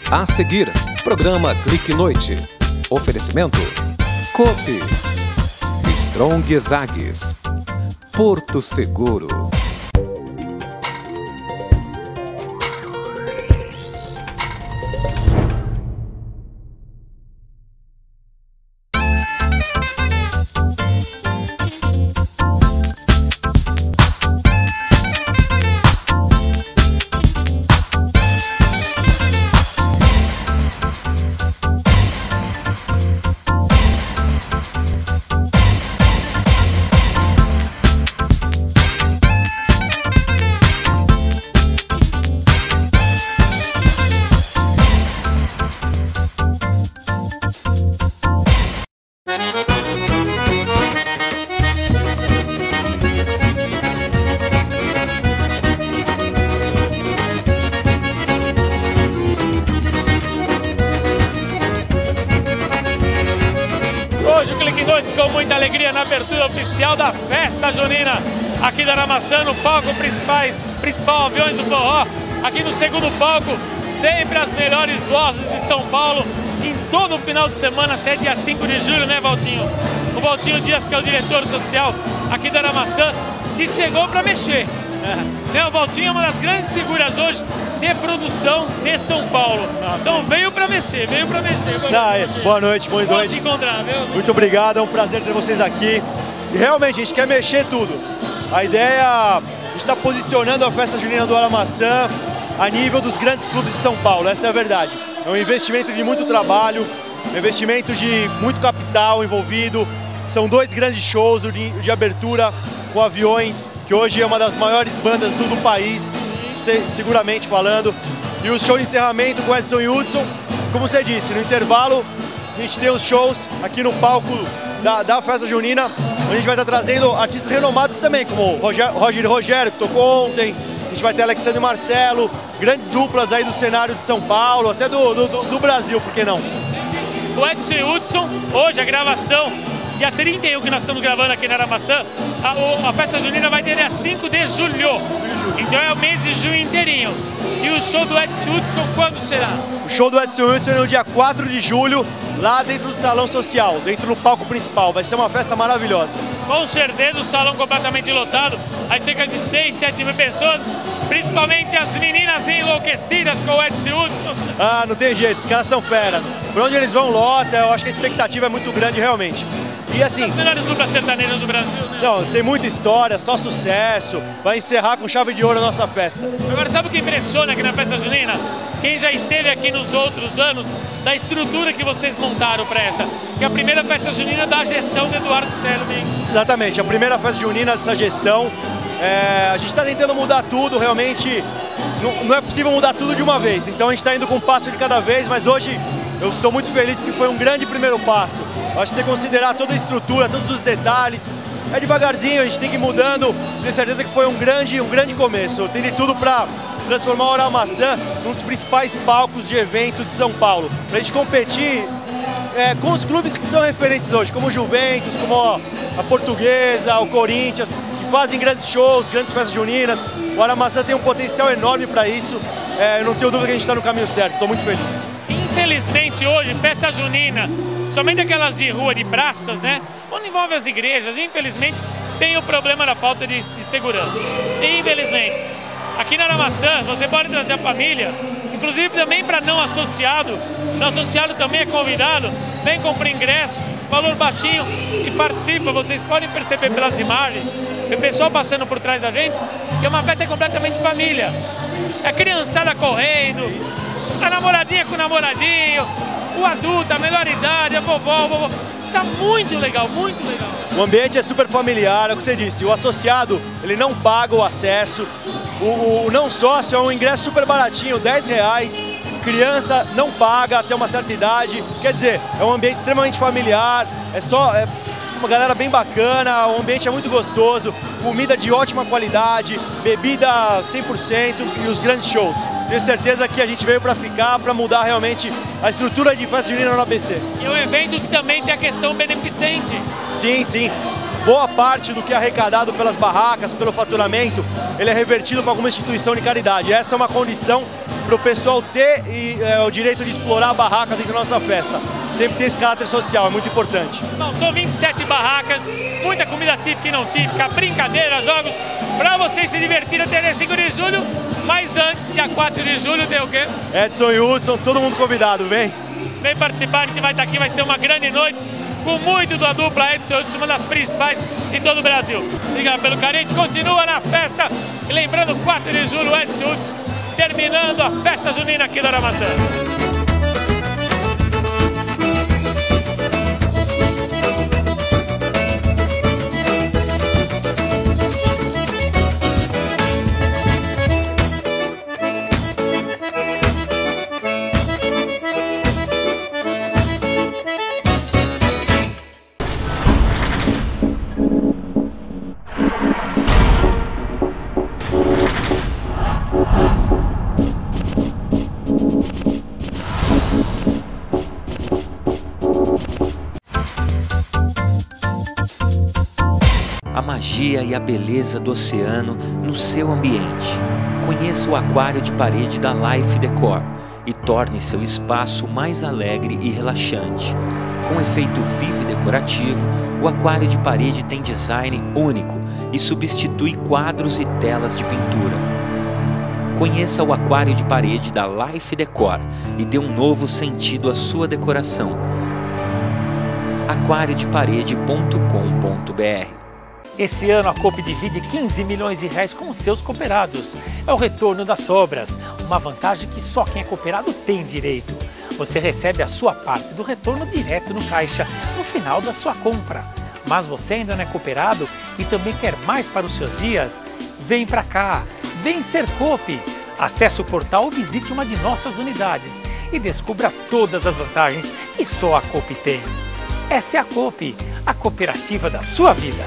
A seguir, programa Clique Noite. Oferecimento Coop, Strong Zagues, Porto Seguro. Hoje o Clique Noite com muita alegria na abertura oficial da festa junina aqui da Aramaçã, no palco principal Aviões do Forró. Aqui no segundo palco, sempre as melhores vozes de São Paulo, em todo o final de semana até dia 5 de julho, né, Valtinho? O Valtinho Dias, que é o diretor social aqui da Aramaçã, que chegou para mexer. O Valtinho é uma das grandes figuras hoje de produção de São Paulo. Então veio para mexer, Boa noite, boa noite. Te encontrar, viu? Muito obrigado, é um prazer ter vocês aqui. E realmente a gente quer mexer tudo. A ideia, a gente está posicionando a festa junina do Aramaçã a nível dos grandes clubes de São Paulo, essa é a verdade. É um investimento de muito trabalho, um investimento de muito capital envolvido. São dois grandes shows de abertura com Aviões, que hoje é uma das maiores bandas do país, seguramente falando. E o show de encerramento com Edson e Hudson, como você disse, no intervalo a gente tem os shows aqui no palco da festa junina, onde a gente vai estar trazendo artistas renomados também, como Rogério, que tocou ontem. A gente vai ter Alexandre e Marcelo, grandes duplas aí do cenário de São Paulo, até do Brasil, por que não? O Edson e Hudson, hoje a gravação, dia 31 que nós estamos gravando aqui na Aramaçã, a festa junina vai ter dia 5 de julho, então é o mês de junho inteirinho. E o show do Edson Hudson quando será? O show do Edson Hudson é no dia 4 de julho, lá dentro do Salão Social, dentro do palco principal. Vai ser uma festa maravilhosa. Com certeza, o salão completamente lotado, aí cerca de 6, 7 mil pessoas, principalmente as meninas enlouquecidas com o Edson Hudson. Ah, não tem jeito, os caras são feras. Por onde eles vão, lota, eu acho que a expectativa é muito grande realmente. E assim, as melhores duplas sertanejas do Brasil, né? Não, tem muita história, só sucesso. Vai encerrar com chave de ouro a nossa festa. Agora, sabe o que impressiona aqui na festa junina? Quem já esteve aqui nos outros anos, da estrutura que vocês montaram para essa. Que é a primeira festa junina da gestão do Eduardo Célio. Exatamente, a primeira festa junina dessa gestão. A gente está tentando mudar tudo, realmente não é possível mudar tudo de uma vez. Então a gente está indo com um passo de cada vez, mas hoje eu estou muito feliz porque foi um grande primeiro passo. Eu acho que você considerar toda a estrutura, todos os detalhes, é devagarzinho, a gente tem que ir mudando. Tenho certeza que foi um grande começo. Eu tenho tudo para transformar o Aramaçã num dos principais palcos de evento de São Paulo. Para a gente competir com os clubes que são referentes hoje, como o Juventus, como a Portuguesa, o Corinthians, que fazem grandes shows, grandes festas juninas. O Aramaçã tem um potencial enorme para isso. Eu não tenho dúvida que a gente está no caminho certo, estou muito feliz. Infelizmente hoje, festa junina, somente aquelas de rua, de praças, né? Onde envolve as igrejas, infelizmente tem o problema da falta de segurança. Infelizmente. Aqui na Aramaçã, você pode trazer a família, inclusive também para não associado. Não associado também é convidado, vem comprar ingresso, valor baixinho e participa. Vocês podem perceber pelas imagens, o pessoal passando por trás da gente, que é uma festa completamente família. É a criançada correndo, a namoradinha com o namoradinho, o adulto, a melhor idade, a vovó. Tá muito legal, muito legal. O ambiente é super familiar, é o que você disse. O associado, ele não paga o acesso. O não sócio é um ingresso super baratinho, R$10. Criança não paga até uma certa idade. Quer dizer, é um ambiente extremamente familiar. É uma galera bem bacana, o ambiente é muito gostoso. Comida de ótima qualidade, bebida 100% e os grandes shows. Tenho certeza que a gente veio para ficar, para mudar realmente a estrutura de festa junina no ABC. E o evento que também tem a questão beneficente. Sim, sim. boa parte do que é arrecadado pelas barracas, pelo faturamento, ele é revertido para alguma instituição de caridade. Essa é uma condição para o pessoal ter o direito de explorar a barraca dentro da nossa festa. Sempre tem esse caráter social, é muito importante. Não, são 27 barracas, muita comida típica e não típica, brincadeira, jogos, para vocês se divertirem até 5 de julho, mas antes, dia 4 de julho, tem o quê? Edson e Hudson, todo mundo convidado, vem! Vem participar, a gente vai estar aqui, vai ser uma grande noite, com muito da dupla Edson e Hudson, uma das principais em todo o Brasil. Obrigado pelo carinho, a gente continua na festa, e lembrando, 4 de julho, Edson e Hudson, terminando a festa junina aqui da Aramaçã. A magia e a beleza do oceano no seu ambiente. Conheça o aquário de parede da Life Decor e torne seu espaço mais alegre e relaxante. Com efeito vivo e decorativo, o aquário de parede tem design único e substitui quadros e telas de pintura. Conheça o aquário de parede da Life Decor e dê um novo sentido à sua decoração. aquariodeparede.com.br. Esse ano a Coop divide 15 milhões de reais com os seus cooperados. É o retorno das sobras, uma vantagem que só quem é cooperado tem direito. Você recebe a sua parte do retorno direto no caixa, no final da sua compra. Mas você ainda não é cooperado e também quer mais para os seus dias? Vem para cá, vem ser Coop. Acesse o portal ou visite uma de nossas unidades e descubra todas as vantagens que só a Coop tem. Essa é a Coop, a cooperativa da sua vida.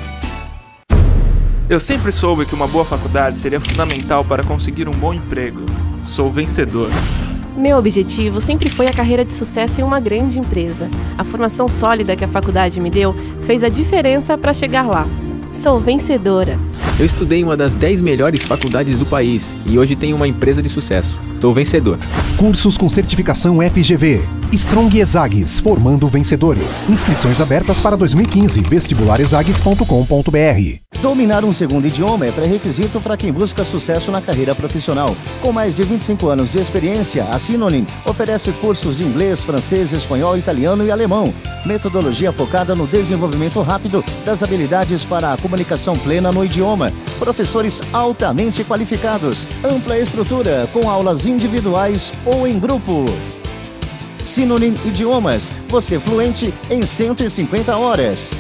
Eu sempre soube que uma boa faculdade seria fundamental para conseguir um bom emprego. Sou vencedor. Meu objetivo sempre foi a carreira de sucesso em uma grande empresa. A formação sólida que a faculdade me deu fez a diferença para chegar lá. Sou vencedora. Eu estudei em uma das 10 melhores faculdades do país e hoje tenho uma empresa de sucesso. Sou vencedor. Cursos com certificação FGV. Strong Exagues, formando vencedores. Inscrições abertas para 2015. vestibularezagues.com.br. Dominar um segundo idioma é pré-requisito para quem busca sucesso na carreira profissional. Com mais de 25 anos de experiência, a Synonym oferece cursos de inglês, francês, espanhol, italiano e alemão. Metodologia focada no desenvolvimento rápido das habilidades para a comunicação plena no idioma. Professores altamente qualificados. Ampla estrutura, com aulas individuais ou em grupo. Synonym Idiomas, você fluente em 150 horas.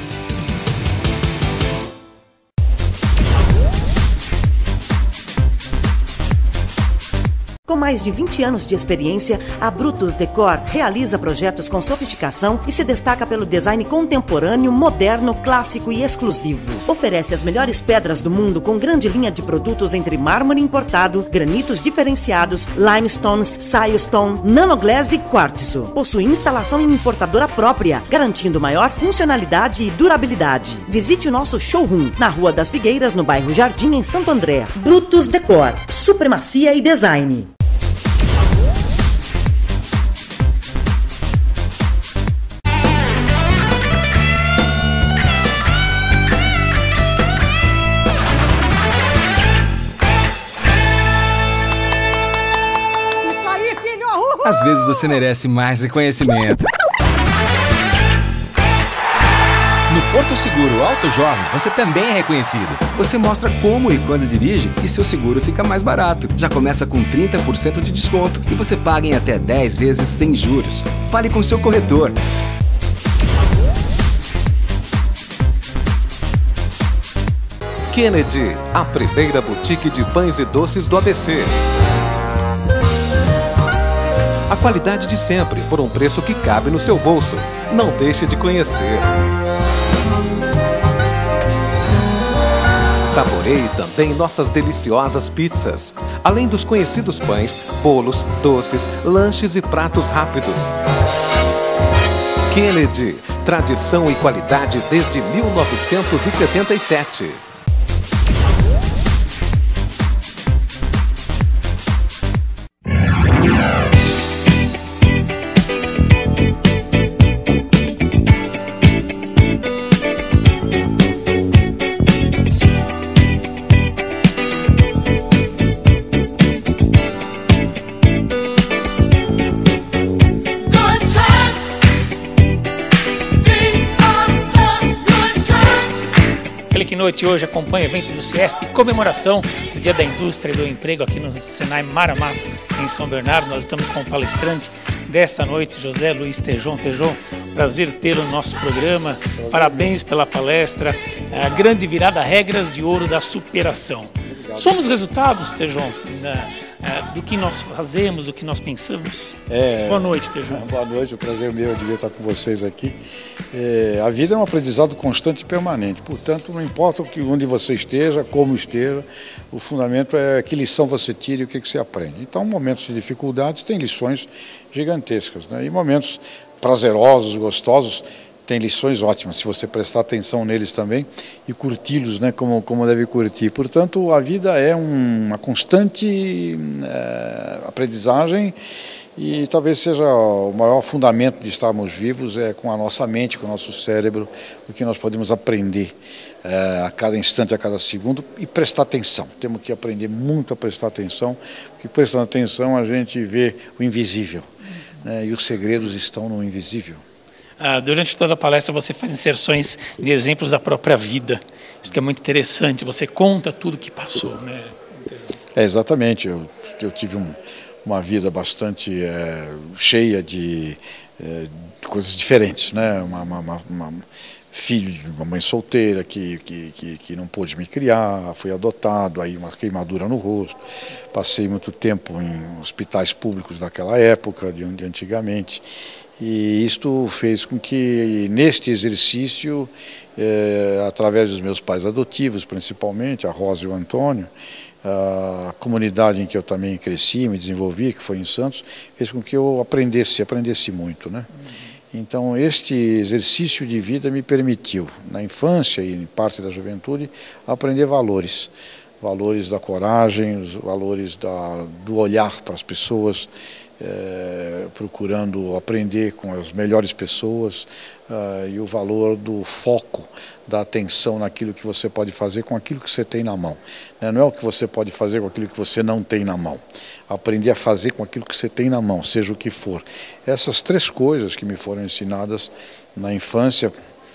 Com mais de 20 anos de experiência, a Brutus Decor realiza projetos com sofisticação e se destaca pelo design contemporâneo, moderno, clássico e exclusivo. Oferece as melhores pedras do mundo com grande linha de produtos entre mármore importado, granitos diferenciados, limestones, silestone, nanoglass e quartzo. Possui instalação em importadora própria, garantindo maior funcionalidade e durabilidade. Visite o nosso showroom na Rua das Figueiras, no bairro Jardim, em Santo André. Brutus Decor, supremacia e design. Às vezes você merece mais reconhecimento. No Porto Seguro Auto Jovem, você também é reconhecido. Você mostra como e quando dirige e seu seguro fica mais barato. Já começa com 30% de desconto e você paga em até 10 vezes sem juros. Fale com seu corretor. Kennedy, a primeira boutique de pães e doces do ABC. A qualidade de sempre, por um preço que cabe no seu bolso. Não deixe de conhecer. Saboreie também nossas deliciosas pizzas, além dos conhecidos pães, bolos, doces, lanches e pratos rápidos. Kennedy, Tradição e qualidade desde 1977. Que noite hoje acompanha o evento do CIESP, comemoração do Dia da Indústria e do Emprego aqui no Senai Maramato, em São Bernardo. Nós estamos com o palestrante dessa noite, José Luiz Tejon. Tejon, prazer tê-lo no nosso programa. Parabéns pela palestra. A grande virada, regras de ouro da superação. Somos resultados, Tejon, do que nós fazemos, do que nós pensamos. Boa noite, Tejon. Boa noite, o prazer meu de estar com vocês aqui. A vida é um aprendizado constante e permanente, portanto, não importa onde você esteja, como esteja, o fundamento é que lição você tira e o que você aprende. Então, momentos de dificuldades tem lições gigantescas, né? E momentos prazerosos, gostosos, tem lições ótimas, se você prestar atenção neles também e curti-los, né, como deve curtir. Portanto, a vida é uma constante aprendizagem e talvez seja o maior fundamento de estarmos vivos é com a nossa mente, com o nosso cérebro, o que nós podemos aprender a cada instante, a cada segundo e prestar atenção. Temos que aprender muito a prestar atenção, porque prestando atenção a gente vê o invisível, né, e os segredos estão no invisível. Durante toda a palestra você faz inserções de exemplos da própria vida. Isso que é muito interessante, você conta tudo que passou, né? Exatamente, eu tive uma vida bastante cheia de coisas diferentes, né? Filho de uma mãe solteira que não pôde me criar, fui adotado, aí uma queimadura no rosto, passei muito tempo em hospitais públicos daquela época, de antigamente. E isto fez com que, neste exercício, através dos meus pais adotivos, principalmente, a Rosa e o Antônio, a comunidade em que eu também cresci, me desenvolvi, que foi em Santos, fez com que eu aprendesse muito, né? Então, este exercício de vida me permitiu, na infância e em parte da juventude, aprender valores da coragem, os valores do olhar para as pessoas, procurando aprender com as melhores pessoas, e o valor do foco, da atenção naquilo que você pode fazer com aquilo que você tem na mão. Não é o que você pode fazer com aquilo que você não tem na mão. Aprender a fazer com aquilo que você tem na mão, seja o que for. Essas três coisas que me foram ensinadas na infância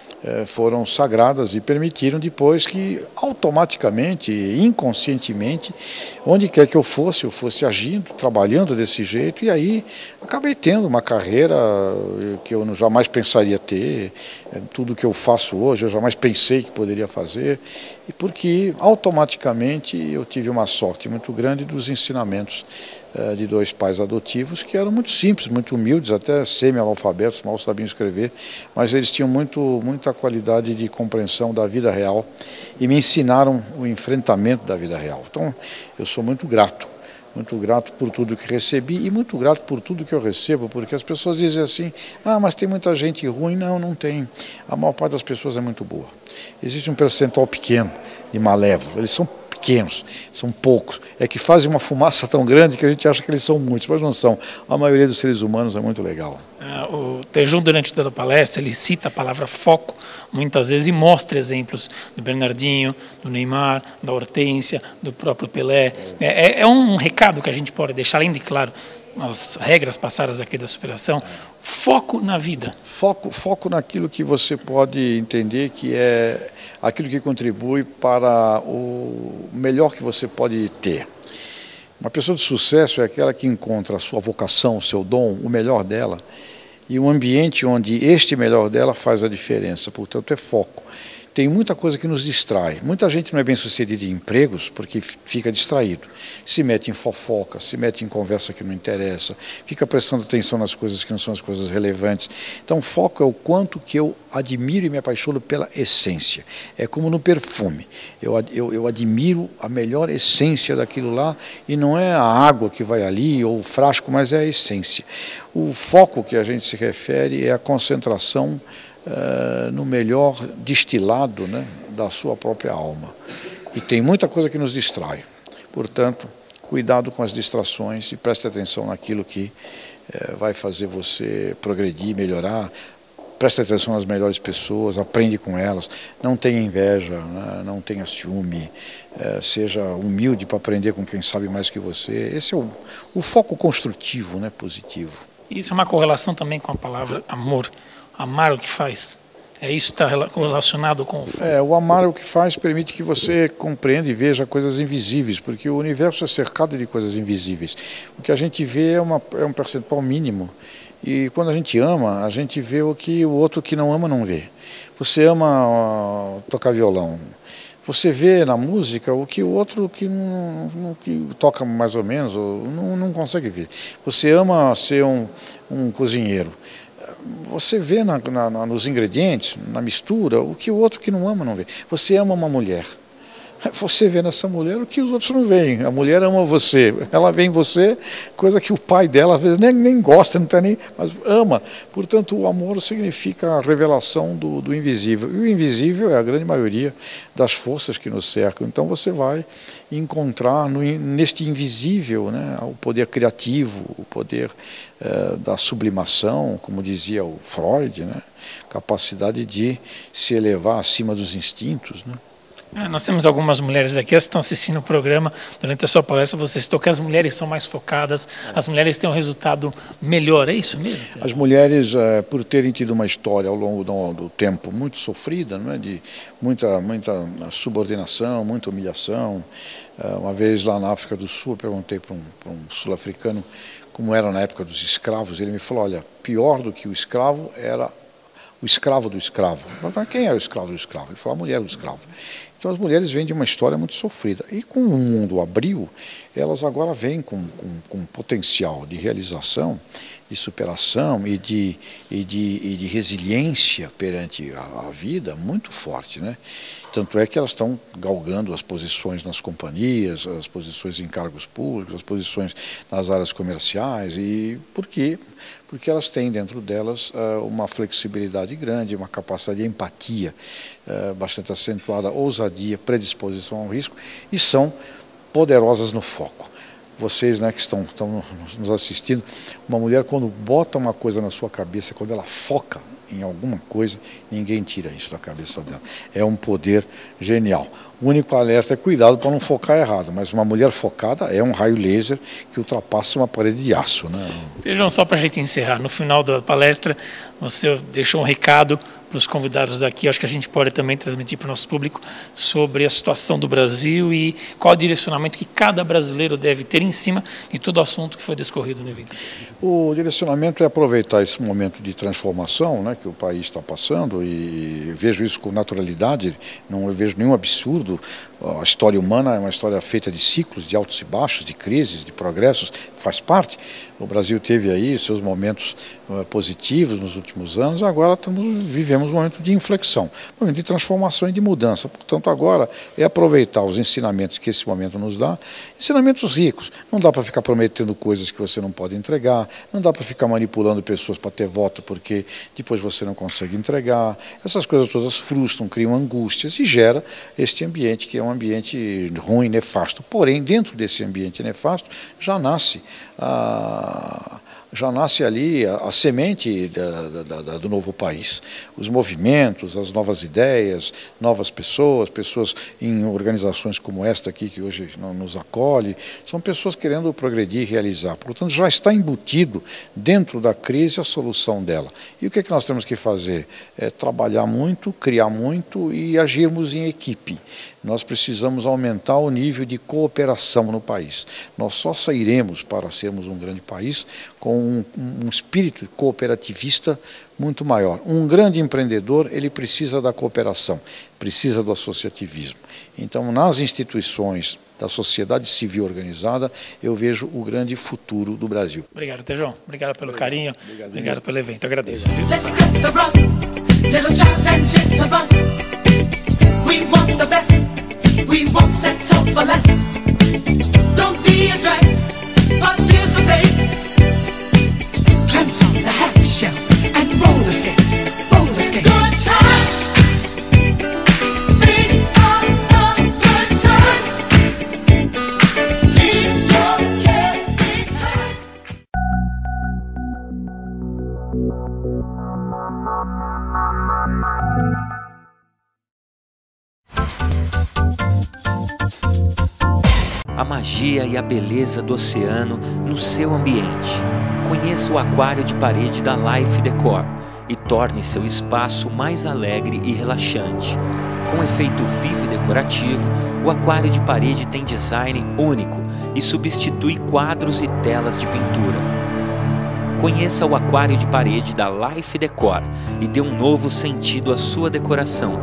foram sagradas e permitiram depois que automaticamente, inconscientemente, onde quer que eu fosse agindo, trabalhando desse jeito, e aí acabei tendo uma carreira que eu jamais pensaria ter, tudo que eu faço hoje eu jamais pensei que poderia fazer, e porque automaticamente eu tive uma sorte muito grande dos ensinamentos de dois pais adotivos que eram muito simples, muito humildes, até semi-analfabetos, mal sabiam escrever, mas eles tinham muita qualidade de compreensão da vida real e me ensinaram o enfrentamento da vida real. Então, eu sou muito grato por tudo que recebi e muito grato por tudo que eu recebo, porque as pessoas dizem assim, mas tem muita gente ruim. Não tem. A maior parte das pessoas é muito boa. Existe um percentual pequeno de malévolos, eles são pequenos, são poucos, é que fazem uma fumaça tão grande que a gente acha que eles são muitos, mas não são. A maioria dos seres humanos é muito legal. O Tejon, durante toda a palestra, ele cita a palavra foco muitas vezes e mostra exemplos do Bernardinho, do Neymar, da Hortência, do próprio Pelé. É um recado que a gente pode deixar, além de, claro, as regras passadas aqui da superação, foco na vida. Foco naquilo que você pode entender que é aquilo que contribui para o melhor que você pode ter. Uma pessoa de sucesso é aquela que encontra a sua vocação, o seu dom, o melhor dela, e um ambiente onde este melhor dela faz a diferença, portanto é foco. Tem muita coisa que nos distrai. Muita gente não é bem sucedida em empregos porque fica distraído. Se mete em fofoca, se mete em conversa que não interessa, fica prestando atenção nas coisas que não são as coisas relevantes. Então, foco é o quanto que eu admiro e me apaixono pela essência. É como no perfume. Eu admiro a melhor essência daquilo lá e não é a água que vai ali ou o frasco, mas é a essência. O foco que a gente se refere é a concentração no melhor destilado, né, da sua própria alma. E tem muita coisa que nos distrai. Portanto, cuidado com as distrações e preste atenção naquilo que vai fazer você progredir, melhorar. Preste atenção nas melhores pessoas, aprende com elas, não tenha inveja, né? Não tenha ciúme, seja humilde para aprender com quem sabe mais que você. Esse é o foco construtivo, né? Positivo. Isso é uma correlação também com a palavra amor. Amar o que faz. Isso está relacionado com o... O amar o que faz permite que você compreenda e veja coisas invisíveis, porque o universo é cercado de coisas invisíveis. O que a gente vê é um percentual mínimo. E quando a gente ama, a gente vê o que o outro que não ama não vê. Você ama tocar violão. Você vê na música o que o outro que toca mais ou menos ou não consegue ver. Você ama ser um cozinheiro. Você vê nos ingredientes, na mistura, o que o outro que não ama não vê. Você ama uma mulher. Você vê nessa mulher o que os outros não veem. A mulher ama você, ela vê em você coisa que o pai dela às vezes nem gosta, não tá nem, mas ama. Portanto, o amor significa a revelação do invisível. E o invisível é a grande maioria das forças que nos cercam. Então você vai encontrar neste invisível, né, o poder criativo, o poder da sublimação, como dizia o Freud, né, capacidade de se elevar acima dos instintos, né. Nós temos algumas mulheres aqui que estão assistindo o programa. Durante a sua palestra você citou que as mulheres são mais focadas, as mulheres têm um resultado melhor, é isso mesmo? As mulheres, por terem tido uma história ao longo do tempo muito sofrida, não é? De muita subordinação, muita humilhação. Uma vez lá na África do Sul, eu perguntei para um sul-africano como era na época dos escravos. Ele me falou, olha, pior do que o escravo era o escravo do escravo. Mas quem é o escravo do escravo? Ele falou, a mulher do escravo. Então as mulheres vêm de uma história muito sofrida. E com o mundo abriu, elas agora vêm com potencial de realização, de superação e de resiliência perante a vida muito forte, né? Tanto é que elas estão galgando as posições nas companhias, as posições em cargos públicos, as posições nas áreas comerciais. E por quê? Porque elas têm dentro delas uma flexibilidade grande, uma capacidade de empatia bastante acentuada, ousadia, predisposição ao risco e são poderosas no foco. Vocês, né, que estão nos assistindo, uma mulher quando bota uma coisa na sua cabeça, quando ela foca em alguma coisa, ninguém tira isso da cabeça dela. É um poder genial. O único alerta é cuidado para não focar errado, mas uma mulher focada é um raio laser que ultrapassa uma parede de aço, né? João, só para a gente encerrar, no final da palestra você deixou um recado para os convidados daqui, acho que a gente pode também transmitir para o nosso público sobre a situação do Brasil e qual o direcionamento que cada brasileiro deve ter em cima de todo o assunto que foi discorrido no evento. O direcionamento é aproveitar esse momento de transformação, né, que o país está passando, e vejo isso com naturalidade, não vejo nenhum absurdo. A história humana é uma história feita de ciclos, de altos e baixos, de crises, de progressos, faz parte. O Brasil teve aí seus momentos positivos nos últimos anos, agora vivemos um momento de inflexão, um momento de transformação e de mudança. Portanto, agora é aproveitar os ensinamentos que esse momento nos dá, ensinamentos ricos. Não dá para ficar prometendo coisas que você não pode entregar, não dá para ficar manipulando pessoas para ter voto porque depois você não consegue entregar. Essas coisas todas frustram, criam angústias e gera este ambiente que é um ambiente ruim, nefasto. Porém, dentro desse ambiente nefasto, já nasce ali a semente do novo país. Os movimentos, as novas ideias, novas pessoas em organizações como esta aqui, que hoje nos acolhe, são pessoas querendo progredir e realizar. Portanto, já está embutido dentro da crise a solução dela. E o que é que nós temos que fazer? É trabalhar muito, criar muito e agirmos em equipe. Nós precisamos aumentar o nível de cooperação no país. Nós só sairemos para sermos um grande país com um espírito cooperativista muito maior. Um grande empreendedor, ele precisa da cooperação, precisa do associativismo. Então, nas instituições da sociedade civil organizada, eu vejo o grande futuro do Brasil. Obrigado, Tejão. Obrigado pelo carinho. Obrigado pelo evento. Agradeço. We won't settle for less. Don't be a drag, participate. Clamps on the half shell and roller skates, roller skates. A magia e a beleza do oceano no seu ambiente. Conheça o aquário de parede da Life Decor e torne seu espaço mais alegre e relaxante. Com efeito vivo e decorativo, o aquário de parede tem design único e substitui quadros e telas de pintura. Conheça o aquário de parede da Life Decor e dê um novo sentido à sua decoração.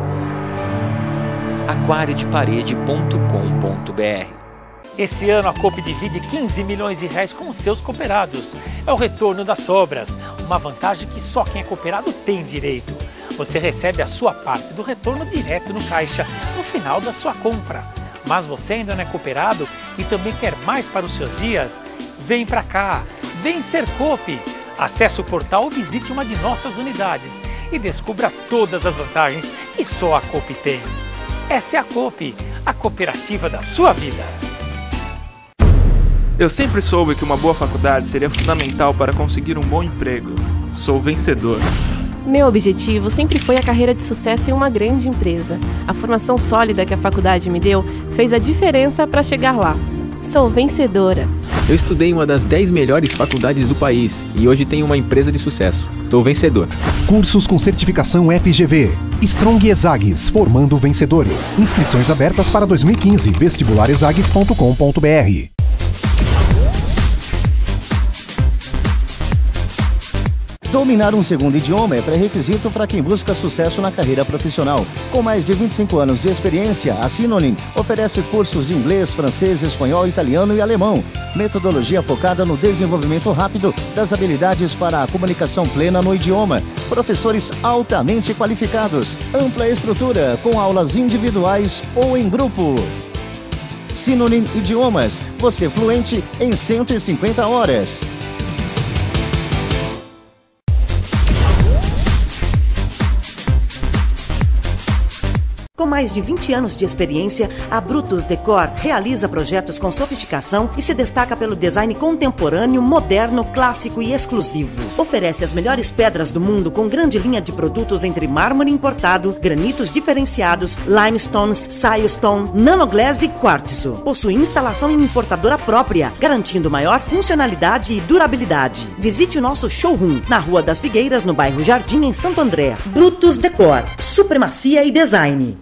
aquariodeparede.com.br. Esse ano a Coop divide 15 milhões de reais com os seus cooperados. É o retorno das sobras, uma vantagem que só quem é cooperado tem direito. Você recebe a sua parte do retorno direto no caixa, no final da sua compra. Mas você ainda não é cooperado e também quer mais para os seus dias? Vem pra cá, vem ser Coop. Acesse o portal ou visite uma de nossas unidades e descubra todas as vantagens que só a Coop tem. Essa é a Coop, a cooperativa da sua vida. Eu sempre soube que uma boa faculdade seria fundamental para conseguir um bom emprego. Sou vencedor. Meu objetivo sempre foi a carreira de sucesso em uma grande empresa. A formação sólida que a faculdade me deu fez a diferença para chegar lá. Sou vencedora. Eu estudei em uma das 10 melhores faculdades do país e hoje tenho uma empresa de sucesso. Sou vencedor. Cursos com certificação FGV. Strong Exagues, formando vencedores. Inscrições abertas para 2015. vestibularezagues.com.br. Dominar um segundo idioma é pré-requisito para quem busca sucesso na carreira profissional. Com mais de 25 anos de experiência, a Synonym oferece cursos de inglês, francês, espanhol, italiano e alemão. Metodologia focada no desenvolvimento rápido das habilidades para a comunicação plena no idioma. Professores altamente qualificados. Ampla estrutura, com aulas individuais ou em grupo. Synonym Idiomas. Você fluente em 150 horas. Com mais de 20 anos de experiência, a Brutus Decor realiza projetos com sofisticação e se destaca pelo design contemporâneo, moderno, clássico e exclusivo. Oferece as melhores pedras do mundo com grande linha de produtos entre mármore importado, granitos diferenciados, limestones, silestone, nanoglass e quartzo. Possui instalação em importadora própria, garantindo maior funcionalidade e durabilidade. Visite o nosso showroom na Rua das Figueiras, no bairro Jardim, em Santo André. Brutus Decor, supremacia e design.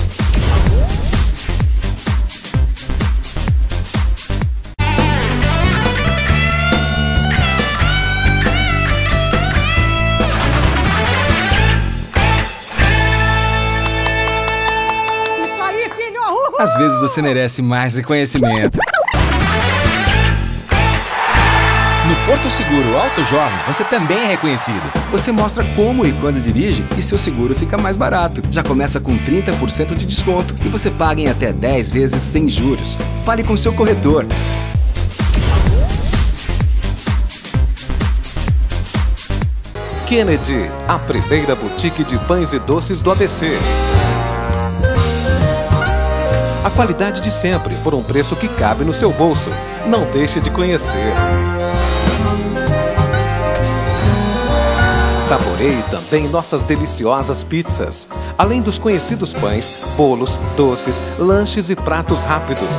Às vezes você merece mais reconhecimento. No Porto Seguro Auto Jovem, você também é reconhecido. Você mostra como e quando dirige e seu seguro fica mais barato. Já começa com 30% de desconto e você paga em até 10 vezes sem juros. Fale com seu corretor. Kennedy, a primeira boutique de pães e doces do ABC. A qualidade de sempre, por um preço que cabe no seu bolso. Não deixe de conhecer. Saboreie também nossas deliciosas pizzas, além dos conhecidos pães, bolos, doces, lanches e pratos rápidos.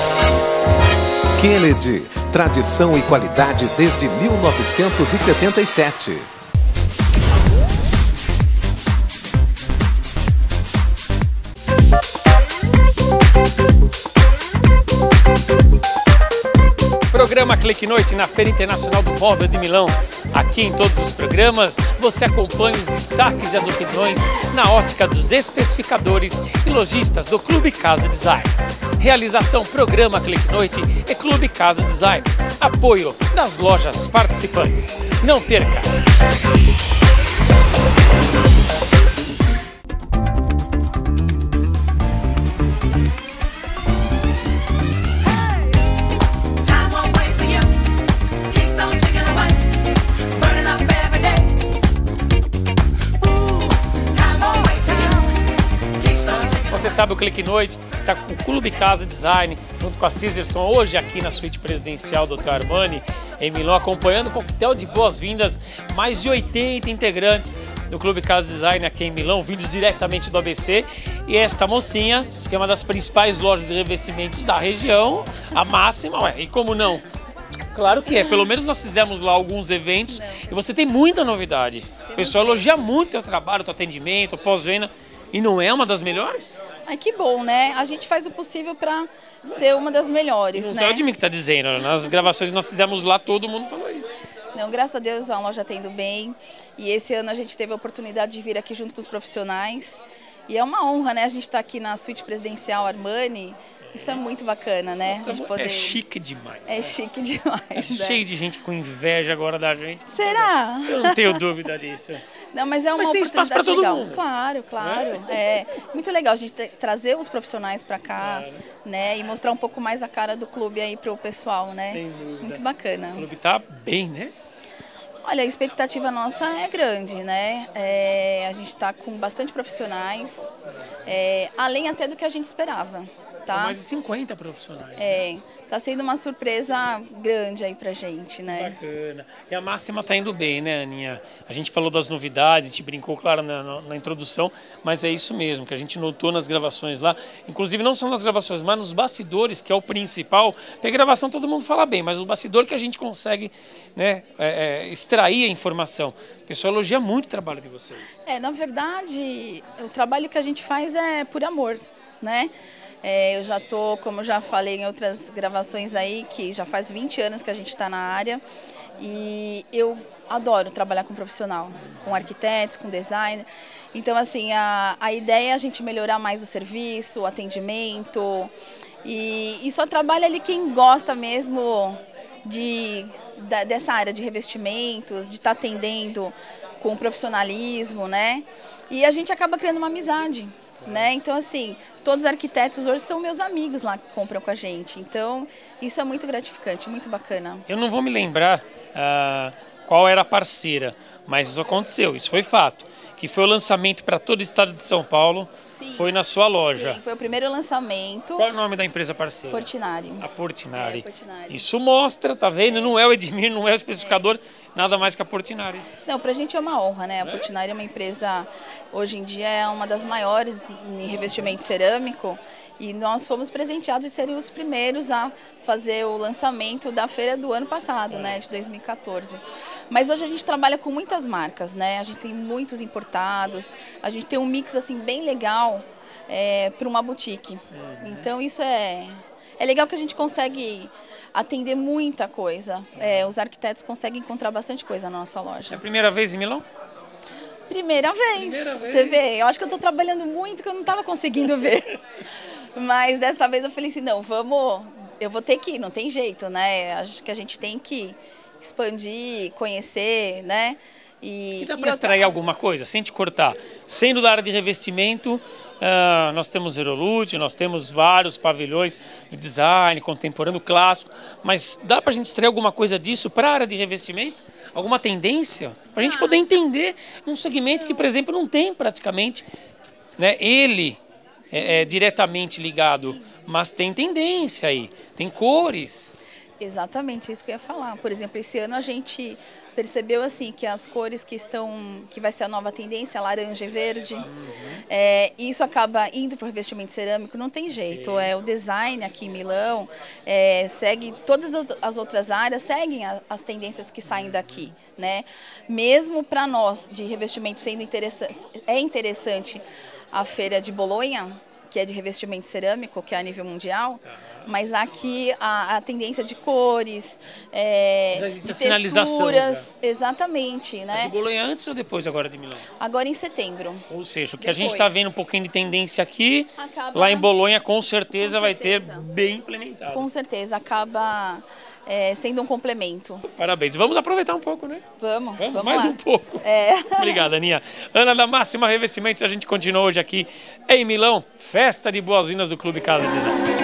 Kennedy, tradição e qualidade desde 1977. Programa Clique Noite na Feira Internacional do Móvel de Milão. Aqui em todos os programas você acompanha os destaques e as opiniões na ótica dos especificadores e lojistas do Clube Casa Design. Realização Programa Clique Noite e Clube Casa Design. Apoio das lojas participantes. Não perca! Você sabe, o Clique Noite está com o Clube Casa Design, junto com a Caesarstone, hoje aqui na suíte presidencial do Dr. Armani, em Milão, acompanhando o coquetel de boas-vindas, mais de 80 integrantes do Clube Casa Design aqui em Milão, vindos diretamente do ABC. E esta mocinha, que é uma das principais lojas de revestimentos da região, a Máxima, e como não? Claro que é, pelo menos nós fizemos lá alguns eventos e você tem muita novidade. O pessoal elogia muito o teu trabalho, o teu atendimento, o pós-venda, e não é uma das melhores? Ai, que bom, né? A gente faz o possível para ser uma das melhores, não né? É o de mim que está dizendo, nas gravações que nós fizemos lá, todo mundo falou isso. Não, graças a Deus a loja está indo bem, e esse ano a gente teve a oportunidade de vir aqui junto com os profissionais, e é uma honra, né? A gente está aqui na suíte presidencial Armani. Isso é muito bacana, né? De poder... É chique demais. É chique demais. Cheio de gente com inveja agora da gente. Será? Eu não tenho dúvida disso. Não, mas é uma tem espaço para todo legal. mundo. Claro. É muito legal a gente trazer os profissionais para cá, né? E mostrar um pouco mais a cara do clube aí pro pessoal, né? Sem dúvida. Muito bacana. O clube tá bem, né? Olha, a expectativa nossa é grande, né? A gente está com bastante profissionais, além até do que a gente esperava. Tá? São mais de 50 profissionais. Tá sendo uma surpresa grande aí pra gente, né? Bacana. E a Máxima tá indo bem, né, Aninha? A gente falou das novidades, a gente brincou, claro, na introdução, mas é isso mesmo, que a gente notou nas gravações lá. Inclusive, não são nas gravações, mas nos bastidores, que é o principal. Porque a gravação todo mundo fala bem, mas o bastidor que a gente consegue, né, extrair a informação. O pessoal elogia muito o trabalho de vocês. Na verdade, o trabalho que a gente faz é por amor, né? Eu já tô, como já falei em outras gravações aí, que já faz 20 anos que a gente está na área, e eu adoro trabalhar com profissional, com arquitetos, com designer. Então, assim, a ideia é a gente melhorar mais o serviço, o atendimento, e só trabalha ali quem gosta mesmo dessa área de revestimentos, de estar atendendo com profissionalismo, né? E a gente acaba criando uma amizade. Né? Então, assim, todos os arquitetos hoje são meus amigos lá que compram com a gente. Então, isso é muito gratificante, muito bacana. Eu não vou me lembrar qual era a parceira, mas isso aconteceu, isso foi fato. Que foi o lançamento para todo o estado de São Paulo. Sim. Foi na sua loja. Sim, foi o primeiro lançamento. Qual é o nome da empresa parceira? Portinari. A Portinari. Portinari. Isso mostra, tá vendo? Não é o Edmir, não é o especificador, nada mais que a Portinari. Não, pra gente é uma honra, né? A Portinari é uma empresa, hoje em dia, é uma das maiores em revestimento cerâmico. E nós fomos presenteados de serem os primeiros a fazer o lançamento da feira do ano passado, né, de 2014. Mas hoje a gente trabalha com muitas marcas, né? A gente tem muitos importados, a gente tem um mix assim bem legal para uma boutique. Então isso é legal, que a gente consegue atender muita coisa. Os arquitetos conseguem encontrar bastante coisa na nossa loja. É a primeira vez em Milão? Primeira vez. Você vê, eu acho que eu estou trabalhando muito que eu não estava conseguindo ver. Mas dessa vez eu falei assim, não, eu vou ter que ir, não tem jeito, né? Acho que a gente tem que expandir, conhecer, né? E dá para extrair alguma coisa, sem te cortar. Sendo da área de revestimento, nós temos Aerolute, nós temos vários pavilhões de design, contemporâneo, clássico, mas dá para a gente extrair alguma coisa disso para a área de revestimento? Alguma tendência? Para a gente poder entender um segmento que, por exemplo, não tem praticamente, né? Ele é diretamente ligado, mas tem tendência aí, tem cores. Exatamente, é isso que eu ia falar. Por exemplo, esse ano a gente percebeu assim que as cores que vai ser a nova tendência, laranja e verde, isso acaba indo para o revestimento cerâmico, não tem jeito. O design aqui em Milão segue, todas as outras áreas seguem as tendências que saem daqui, né? Mesmo para nós de revestimento sendo interessante a feira de Bolonha, que é de revestimento cerâmico, que é a nível mundial, mas aqui a tendência de cores, de texturas, exatamente, né? De Bolonha antes ou depois agora de Milão? Agora em setembro. Ou seja, o que a gente está vendo um pouquinho de tendência aqui, lá em Bolonha com certeza vai ter bem implementado. Com certeza, acaba sendo um complemento. Parabéns. Vamos aproveitar um pouco, né? Vamos mais lá. Um pouco. Obrigada, Aninha. Ana da Máxima Revestimentos, a gente continua hoje aqui em Milão, festa de boas-vindas do Clube Casa Design.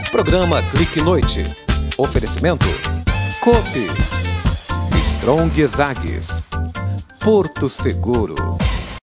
Programa Clique Noite. Oferecimento Coop, Strong Zagues, Porto Seguro.